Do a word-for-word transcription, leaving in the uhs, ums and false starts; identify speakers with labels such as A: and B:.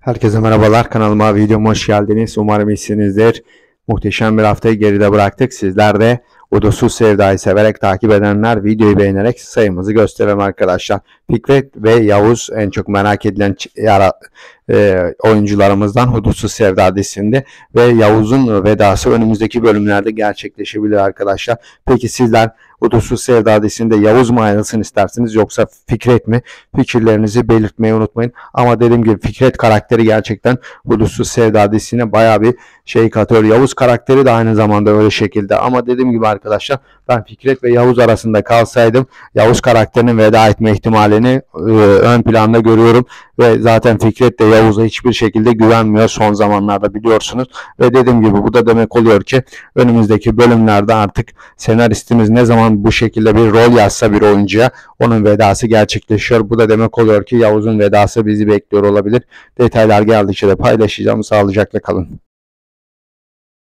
A: Herkese merhabalar, kanalıma, videoma hoş geldiniz. Umarım iyisinizdir. Muhteşem bir haftayı geride bıraktık. Sizler de Hudutsuz Sevda'yı severek takip edenler videoyu beğenerek sayımızı gösterelim arkadaşlar. Fikret ve Yavuz en çok merak edilen yara, e, oyuncularımızdan Hudutsuz Sevda dizisinde ve Yavuz'un vedası önümüzdeki bölümlerde gerçekleşebilir arkadaşlar. Peki sizler Hudutsuz Sevda dizisinde Yavuz mu ayrılsın istersiniz yoksa Fikret mi? Fikirlerinizi belirtmeyi unutmayın. Ama dediğim gibi Fikret karakteri gerçekten Hudutsuz Sevda dizisine baya bir şey katıyor. Yavuz karakteri de aynı zamanda öyle şekilde. Ama dediğim gibi arkadaşlar ben Fikret ve Yavuz arasında kalsaydım Yavuz karakterinin veda etme ihtimalini e, ön planda görüyorum. Ve zaten Fikret de Yavuz'a hiçbir şekilde güvenmiyor son zamanlarda biliyorsunuz. Ve dediğim gibi bu da demek oluyor ki önümüzdeki bölümlerde artık senaristimiz ne zaman bu şekilde bir rol yazsa bir oyuncuya onun vedası gerçekleşiyor. Bu da demek oluyor ki Yavuz'un vedası bizi bekliyor olabilir. Detaylar geldikçe de paylaşacağım. Sağlıcakla kalın.